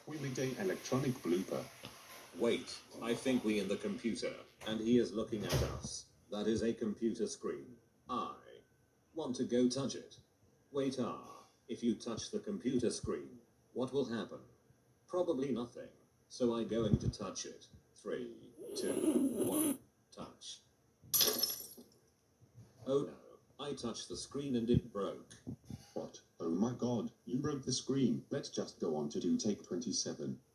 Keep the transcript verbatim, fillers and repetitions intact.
We made a electronic blooper. Wait, I think we in the computer, and he is looking at us. That is a computer screen. I want to go touch it. Wait, ah, if you touch the computer screen, what will happen? Probably nothing. So I going to touch it. Three, two, one, touch. Oh no, I touched the screen and it broke. What? Oh my god, you broke the screen. Let's just go on to do take twenty-seven.